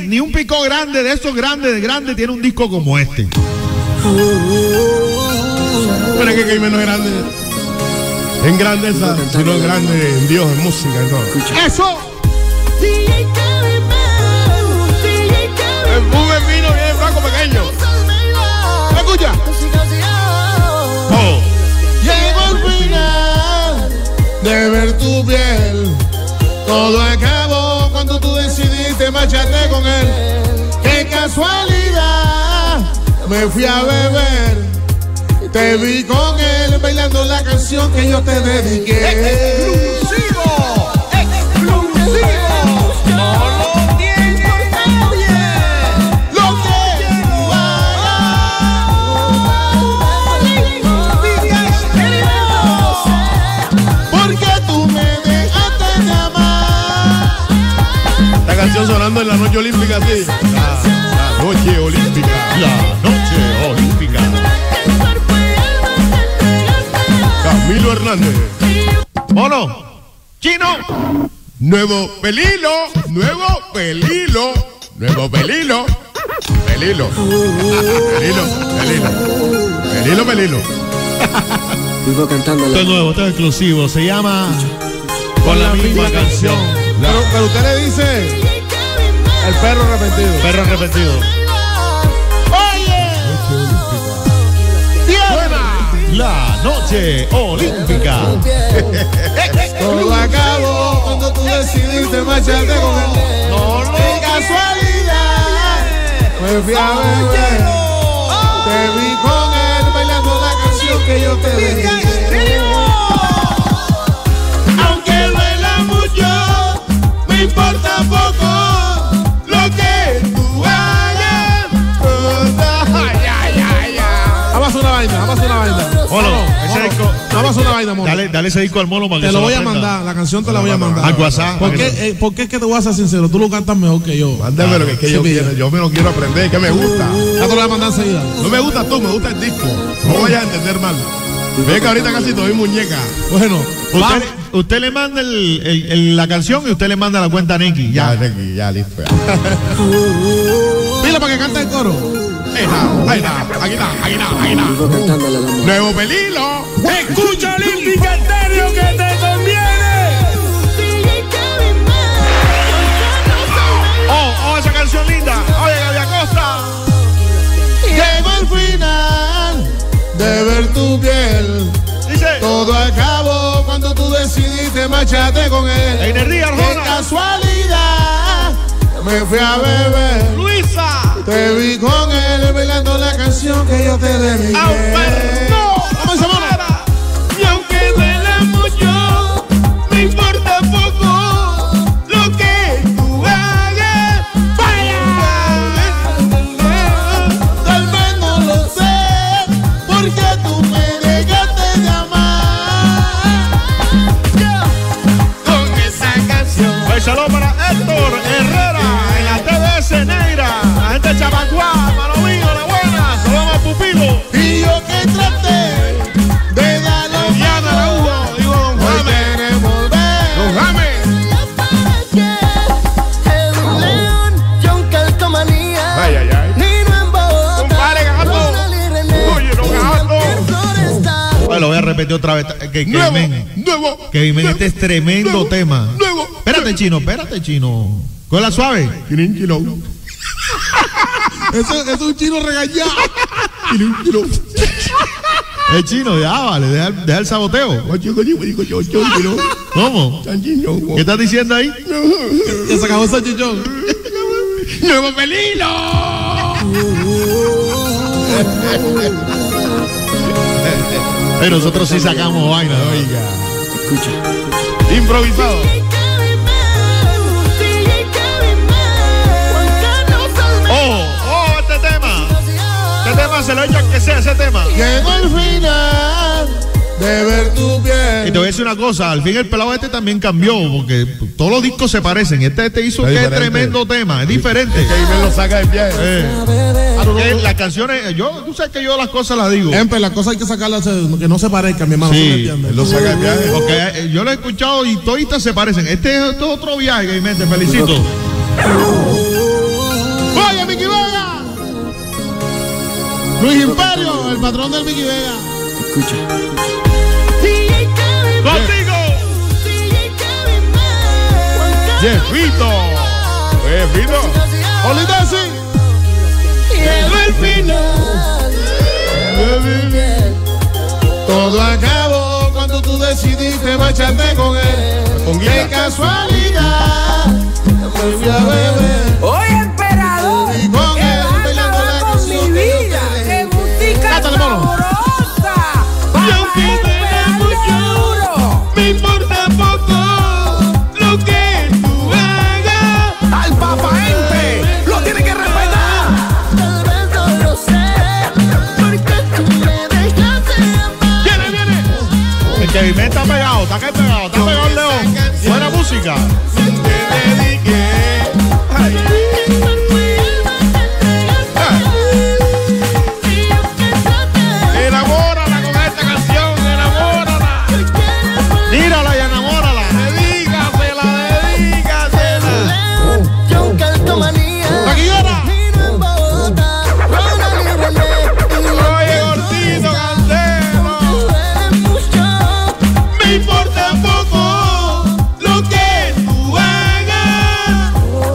ni un pico grande de esos grandes, tiene un disco como este. Pero es que Cayman no es grande en grandeza, sino es grande en Dios, en música, en todo. ¡Eso! El bube vino bien flaco pequeño. Escucha. Oh. Llegó el final de ver tu piel. Todo acabó cuando tú decidiste marcharte con él. ¡Qué casualidad! Me fui a beber. Te vi con él bailando la canción que yo te dediqué. ¡Exclusivo! ¡Exclusivo! No lo tiene nadie. Lo que tú hagas. Porque tú me dejaste de amar. Esta canción sonando en la noche olímpica, sí. La noche olímpica. La noche olímpica. Camilo Hernández. Mono. Chino. Nuevo pelilo. Nuevo pelilo. Nuevo pelilo. Pelilo. Pelilo. Vivo cantando Esto es nuevo, esto es exclusivo. Se llama Con la misma canción. Pero usted le dice el perro arrepentido. Perro arrepentido. La noche olímpica. Todo acabó cuando tú decidiste marcharte con él. ¡Qué casualidad! Me fui a beber. Te vi con él bailando la canción que yo te dediqué. Aunque duela mucho, me importa poco lo que tú hagas. Vamos a hacer una vaina. Mono, ese disco. Vamos a una vaina, mono. Dale ese disco al mono para que Te se lo voy a aprenda. mandar, la canción te la voy a mandar. Al WhatsApp. ¿Por qué es que te voy a ser sincero? Tú lo cantas mejor que yo. Mándamelo, que es que yo me lo quiero aprender, que me gusta. Ya te lo voy a mandar enseguida. No me gusta tú, me gusta el disco. No vayas a entender mal. Ve que ahorita casi estoy muñeca. Bueno, Usted le manda la canción y usted le manda la cuenta a Nicky. Ya, Nicky, ya, listo. Pila para que cante el coro. Ahí está. Vivo cantando la amor. Nuevo pelilo. Escucha Olímpica Estéreo que te conviene. Oh, esa canción linda. Oye, Gaby Acosta. Llegó el final de ver tu piel. Dice. Todo acabó cuando tú decidiste marcharte con él. Energía, ¡Qué Arjona. casualidad! Me fui a beber. Luisa. Te vi con él bailando la canción que yo te dediqué. ¡Alberto! ¡Vamos, Samona! Y aunque duela mucho, me importa poco lo que tú hagas. ¡Vaya! Tal vez no lo sé, porque tú me dejaste de amar. Con esa canción. Un saludo para Héctor Herrera en la TDS Negra. La gente de Chabacuá, mano mío, la buena. Saludos a Pupilo. Y yo que traté de darle Diana Araújo, digo Don hoy James. queremos ver. Don James. Ay. Compadre Gato. Oye, no Gato. Oye, lo voy a repetir otra vez. Que Nuevo. este es tremendo tema. Nuevo. Espérate, chino. Con la suave. Eso es un chino regañado. El chino, ya vale, deja el saboteo. ¿Cómo? ¿Qué estás diciendo ahí? Que se acabó ese chichón. Nuevo pelilo. Pero nosotros sí sacamos vaina, oiga. Escucha. Improvisado. Este tema. Este tema se lo he hecho que sea ese tema. Llegó el final de ver tu piel. Y te voy a decir una cosa, al fin el pelado este también cambió, porque todos los discos se parecen. Este hizo Es que diferente. tremendo tema, es diferente. Cayman lo saca del viaje. Las canciones, tú sabes que yo las cosas las digo. Empe, las cosas hay que sacarlas que no se parezcan, mi hermano. Sí. ¿Tú me entiendes? Él lo saca del viaje. Porque yo lo he escuchado y toditas se parecen. Este es otro viaje, te felicito. Luis Imperio, el patrón del Vicky Vega. Escucha. Contigo. Jeffito. Jeffito. Olita, sí. Llegó el final. Todo acabó cuando tú decidiste marcharte con él. ¡Qué casualidad! Me fui a beber. Oye, emperador, Y con que él vas a bailando acabar la con canción mi que yo vida. te ¡Qué música Cátale, mono. sabrosa! Y aunque me mucho, me importa poco lo que tú hagas. ¡Al papaente! ¡Lo tiene que respetar! Viene. El Kevin está pegado, está pegado el León. Buena música. Te dediqué. Ay. Enamórala con esta canción, enamórala. Mírala y enamórala. Dedícasela. Taquillera. Oye, gordito, cancelo. Me importa poco lo que tú hagas.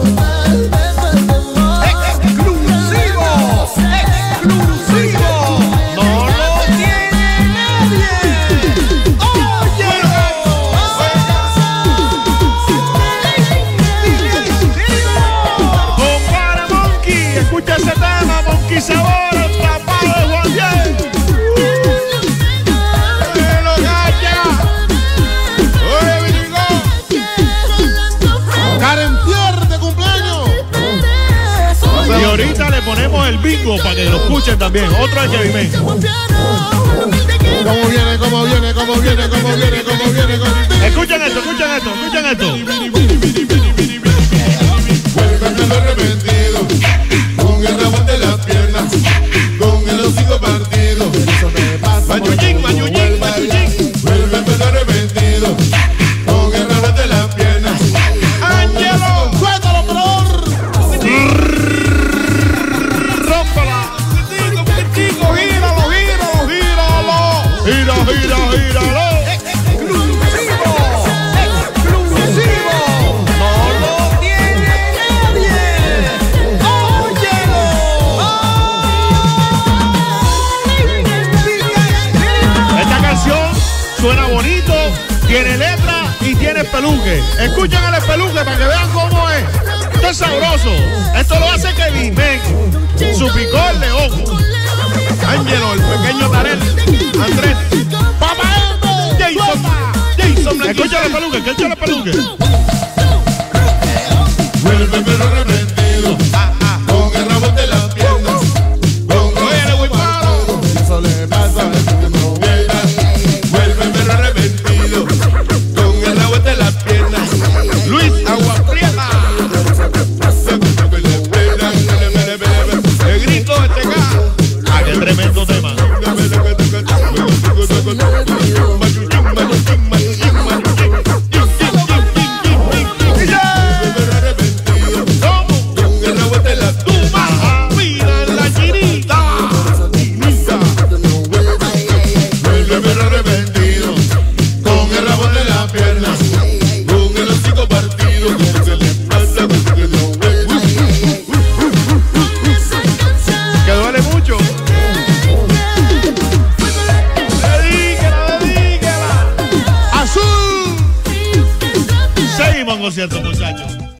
Exclusivo. No lo tiene nadie. Oye. Compara Monkey, escucha ese tema, Monkey Sabor, el papá de Juan Diego. ¡Que lo cacha! ¡Oye, Vinigo! Karen Pierre de cumpleaños. Y ahorita le ponemos el bingo para que lo escuchen también. Otro de Kevin May. ¿Cómo viene? Escuchen esto. Vuelve arrepentido, con el rabo de las piernas, con el hocico partido. Mañuñín. Vuelve arrepentido, con el rabo de las piernas. ¡Ángelo! ¡Suéltalo, peor! ¡Rómpala! ¡Gíralo! ¡Gíralo! ¡Exclusivo! ¡No lo tiene nadie! ¡Óyelo! Esta canción suena bonito, tiene letra y tiene peluque. Escuchen el espeluque para que vean cómo es. Esto es sabroso. Esto lo hace Kevin May, su picor león. Ángelo, el pequeño Tarel, Andrés, Jason, escucha el peluque. Vuelve pero arrepentido, con el rabo de las piernas. Oye, le voy paro. Eso le pasa a uno. Vuelve pero arrepentido, con el rabo de las piernas. Luis Aguaprieta. El grito de este carro. Ah, qué tremendo tema. Concierto, muchachos.